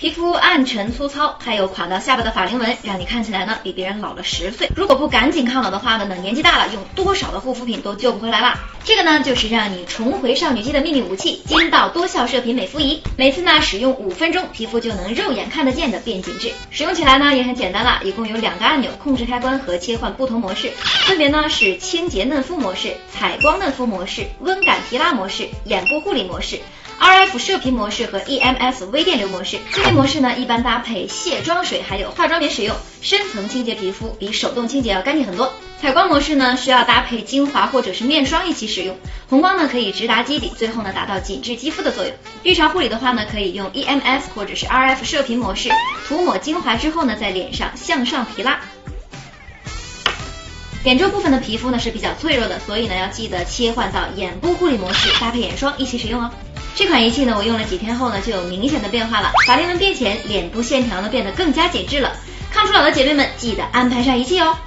皮肤暗沉粗糙，还有垮到下巴的法令纹，让你看起来呢比别人老了10岁。如果不赶紧抗老的话呢，等年纪大了，用多少的护肤品都救不回来啦。这个呢就是让你重回少女肌的秘密武器——金道多效射频美肤仪。每次呢使用5分钟，皮肤就能肉眼看得见的变紧致。使用起来呢也很简单啦，一共有2个按钮控制开关和切换不同模式，分别呢是清洁嫩肤模式、采光嫩肤模式、温感提拉模式、眼部护理模式。RF 射频模式和 EMS 微电流模式，这些模式呢一般搭配卸妆水还有化妆棉使用，深层清洁皮肤比手动清洁要干净很多。采光模式呢需要搭配精华或者是面霜一起使用，红光呢可以直达基底，最后呢达到紧致肌肤的作用。日常护理的话呢可以用 EMS 或者是 RF 射频模式，涂抹精华之后呢在脸上向上提拉。眼周部分的皮肤呢是比较脆弱的，所以呢要记得切换到眼部护理模式，搭配眼霜一起使用哦。这款仪器呢我用了几天后呢就有明显的变化了，法令纹变浅，脸部线条呢变得更加紧致了。抗初老的姐妹们记得安排上仪器哦。